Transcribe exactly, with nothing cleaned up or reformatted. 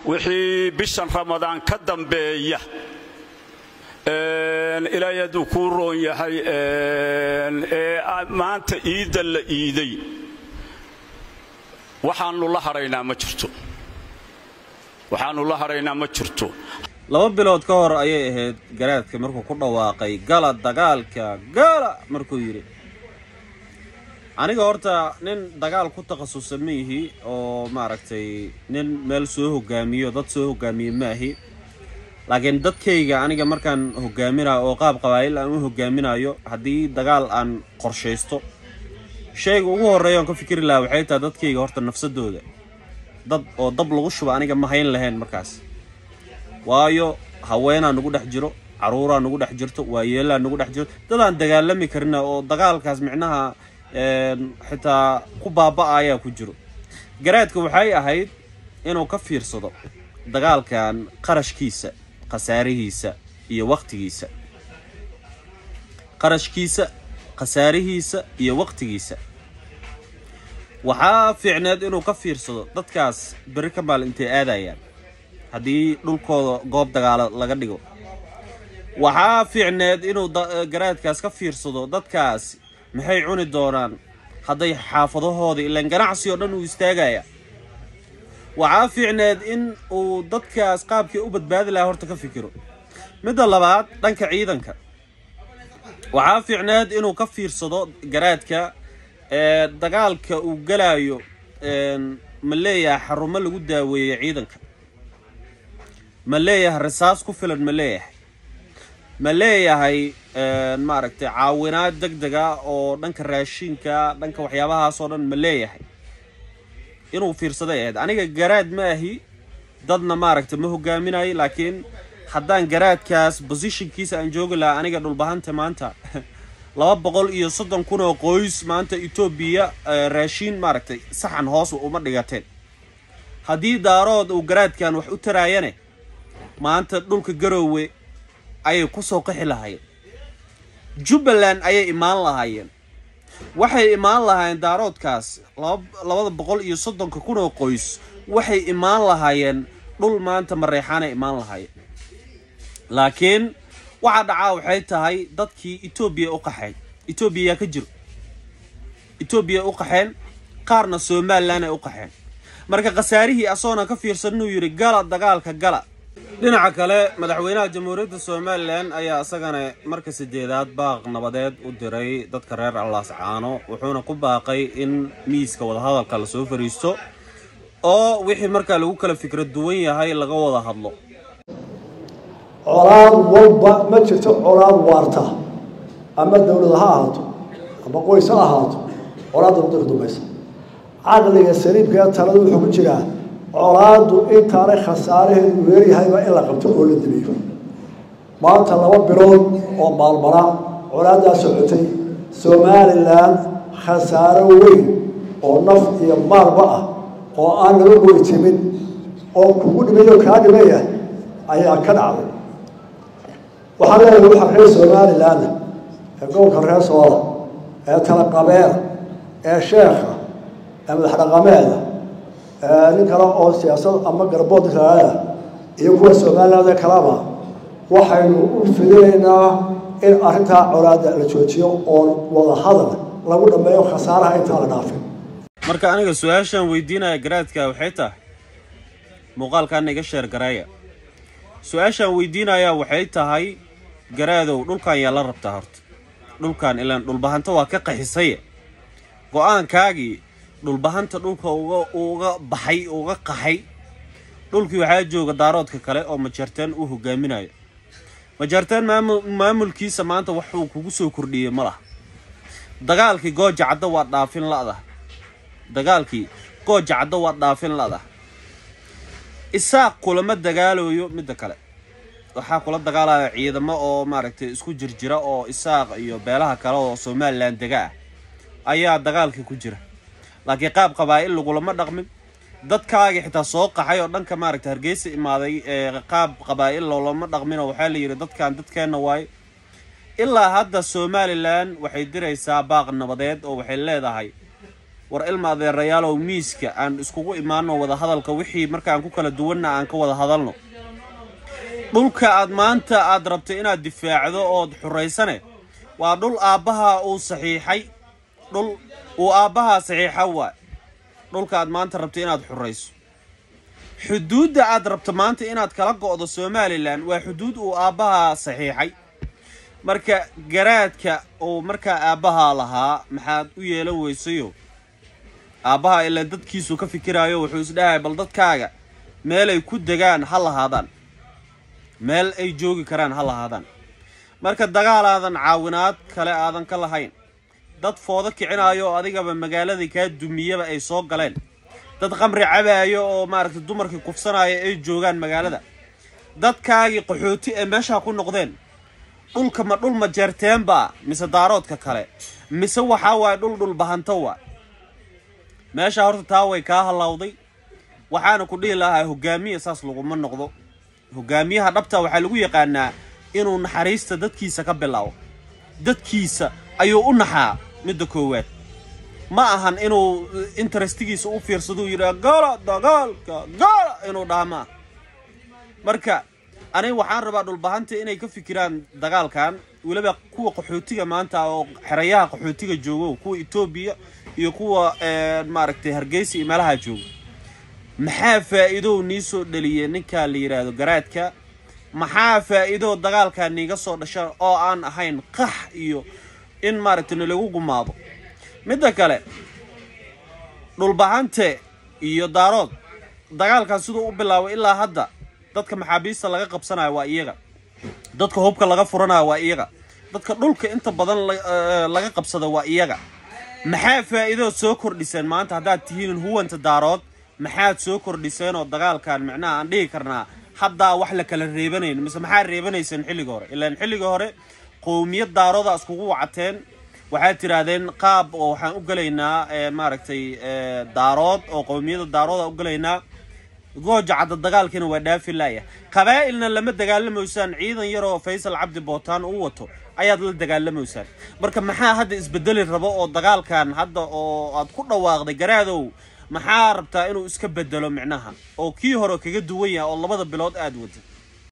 wixii bishan Ramadaan ka dambeeya een ilaahay uu ku roon yahay een ee maanta iida la iiday waxaanu la haraynaa ma jirto waxaanu la haraynaa ma jirto laba bilood ka hor ayay ahayd garaadka markuu ku dhawaaqay gala dagaalka gala markuu yiri aniga horta nin dagaal ku takhasusay mihi oo maaragtay nin meel soo hogaamiyo dad soo hogaamiyo maahi laakiin dadkayga aniga markaan hogaaminayo oo qaab qabaayil aan u hogaaminayo hadii dagaal aan qorsheysto shayga ugu horeeyo aan ka fikiri lahaa waxay tahay dadkayga horta nafsadooda dad oo dab lagu shuba aniga ma hayn lahayn markaas waayo haweenaa nagu dhex jiro caruuraa nagu dhex jirto waayeelaa nagu dhex jiro dadaan dagaalami karina oo dagaalkaas micnaha een xitaa ku baaba'aya ku jiro garaadka waxay ahayd inuu ka fiirsado dagaalkan qarashkiisa qasaarihiisa iyo waqtigiisa qarashkiisa qasaarihiisa iyo waqtigiisa waxa fiicneed inuu ka fiirsado dadkaas bari ka maal intee aadayaan hadii dhulkooda goob dagaal laga dhigo waxa fiicneed inuu garaadkaas ka fiirsado dadkaas maxay cuni doonaan haday xaafadahooda ilaan ganacsi oo dhan uu istaagaya waxa fiicneed in uu dadkaas qaabkii u badbaadi lahaa horta ka fikiro midda labaad dhanka ciidanka waxa fiicneed inuu ka fiirsado garaadka ee dagaalka uu galaayo een ma leeyahay xarumo lagu daaweeyo ciidanka ma leeyahay rasaas ku filan ma leeyahay ma leeyahay een maaragtay caawinaad degdeg ah oo dhanka raashinka dhanka waxyaabahaas oo dhan ma leeyahay inuu fiirsado eed aniga garaad ma ahi dadna maaragtay ma hogaaminayo laakiin haddaan garaadkaas positionkiisa aan joogi lahaa aniga dhulbahanta maanta laba boqol iyo soddon kun oo qoys maanta Itoobiya raashin maaragtay saxan hoos uma dhigateen haddii daarood uu garaadkan wax u taraayane maanta dhulka Garowe ayay ku soo qixi lahaayeen Jubbaland ayay imaan lahaayeen waxay imaan lahaayeen daaroodkaas laba boqol iyo soddon kun oo qoys waxay imaan lahaayeen dhul maanta mareexana imaan lahaayeen laakiin waxa dhacaa waxay tahay dadkii Itoobiya u qaxay Itoobiya ka jiro Itoobiya u qaxeen qaarna Soomaaliland ay u qaxeen marka qasaarihii asoona ka fiirsan inuu yiri gala dagaalka gala dhinaca kale madaxweynaha jamhuuriyadda Soomaaliland ayaa asagana marka sideedaad baaq nabadeed u diray dadka reer Allaascaano wuxuuna ku baaqay in miiska wada hadalka la soo fariisto oo wixii marka lagu kala fikrad duwan yahay laga wada hadlo colaad walba ma jirto colaad waarta ama dawlad ha ahaato ama qoys ha ahaato colaad waddo dumaysa caqliga sariibka taladu wuxuu ku jiraa colaadu intaanay khasaaraheedu weeriyahayba in la qabto oo la damiyo maanta laba bilood oo maalmara colaadaas socotay Somaliland khasaaro weyn oo naf iyo maalba ah oo aan laga go'timin oo kugu dhimayo ka dhimaya ayaa ka dhacday waxaa leeyahay waxa reer Somaliland ee gobolka reer Soomaaliya ee tala qabeen ee sheekha ee madax dhaqameeda nin kale oo siyaasad ama garbood raaya iyo kuwa Soomaaliland kalaba waxaynu u filaynaa in arinta colaada la joojiyo oo wada hadal lagu dhameeyo khasaaraha inta la dhaafin marka aniga su'aashan weydiinaya garaadka waxay tahay muuqaalkan iga sheer garaya su'aashan weydiinaya waxay tahay garaadow dhulkan yaa la rabtaa horta dhulkan ilaan dhulbahanta waa ka qaxisay go'aankaagi dhulbahanta dhulka uga uga baxay uga qaxay dhulkii waxa jooga daaroodka kale oo majartaan u hogaaminayo majartaan maamulkiisa maanta wuxuu kugu soo kordhiyay malaha dagaalkii gooja cadda waa dhaafin laada dagaalkii gooja cadda waa dhaafin laada isaaq kulama dagaalayo mid kale waxa kula dagaalaya ciidamo oo maaragtay isku jirjira oo isaaq iyo beelaha kale oo Somaliland degaa ayaa dagaalkii ku jira laakiin qaab qabaa'il lagu lama dhaqmin dadkaaga xitaa soo qaxay oo dhanka maaragtay Hargeysa imaaday ee qaab qabaa'il lama dhaqmin oo waxa la yiri dadkan dadkeena waay ilaa hadda Somaliland waxay diraysaa baaq nabadeed oo waxay leedahay war ilma adeerayaal oo miiska aan iskugu imaano wada hadalka wixii marka aan ku kala duwanna aan ka wada hadalno dhulka aad maanta aad rabtay inaad difaacdo oo xureysane waa dhul aabaha uu saxiixay dhul uu aabaha saxiixa waa dhulka aad maanta rabtay inaad xureyso xuduudda aad rabto maanta inaad kala go'do Somaliland waa xuduud uu aabaha saxiixay marka garaadka oo marka aabaha lahaa maxaad u yeelan weysayo aabaha ila dadkiisu ka fikiraayo wuxuu isdhahay bal dadkaaga meel ay ku degaan ha lahaadaan meel ay joogi karaan ha lahaadaan marka dagaalaadan caawinaad kale aadan ka lahayn dad foodo kicinaayo adigaba magaalada ka dumiyaba ay soo galeen dad qamri cabaayo oo maaragtay dumarkii kufsanaayo ay joogaan magaalada dadkaagi qaxooti ee meesha ku noqdeen dhulka ma dhul ma jeerteenba mise daaroodka kale mise waxa waay dhul dhul bahanto waa meesha horta taa way ka halawday waxaana ku dhigi lahaa hogaamiye saas lagu ma noqdo hogaamiyaha dhabta waxa lagu yaqaanaa inuu naxariista dadkiisa ka bilaabo dadkiisa ayuu u naxaa midda koowaad ma ahan inuu interestigiisa u fiirsado yiraahdo gala dagaalka gala inuu dhaama marka aniga waxaan rabaa dhul bahanta inay ka fikiraan dagaalkan waliba kuwa qaxootiga maanta oo xirayaha qaxootiga joogo kuwa Itoobiya iyo kuwa maaragtay Hargeysa iyo meelaha joogo maxaa faa'iido niisoo dhaliyay ninka la yiraahdo garaadka maxaa faa'iido dagaalkan niga soo dhashay oo aan ahayn qax iyo in maaragtay lagu gumaado midda kale dhul bahante iyo daarood dagaalkan sidoo u bilaaway ilaa hadda dadka maxaabiista laga qabsanayo waa iyaga dadka hubka laga furanayo waa iyaga dadka dhulka inta badan laga qabsado waa iyaga maxaa faa'iido soo kordhiseen maanta hadaad tihiin huwanta daarood maxaad soo kordhiseen oo dagaalkan macnaha aan dhigi karnaa hadda wax la kala reebanayn mise maxaa reebanaysan xilliga hore ilaa xilliga hore qowmiyad daarooda iskugu wacateen waxaad tiraadeen qaab oo waxaan u galeynaa maaragtay daarood oo qowmiyada daarooda u galeynaa gooja cad dagaalkina waa dhaafilaaya qabaa'ilna lama dagaalamaysan ciidan yar oo Faysal Cabdi Bootaan uu wato ayaad la dagaalamaysan marka maxaa hadda isbedeli rabo oo dagaalkan hadda oo aad ku dhawaaqday garaadow maxaa rabtaa inuu iska bedelo micnaha oo kii hore kaga duwan yahay oo labada bilood aad wada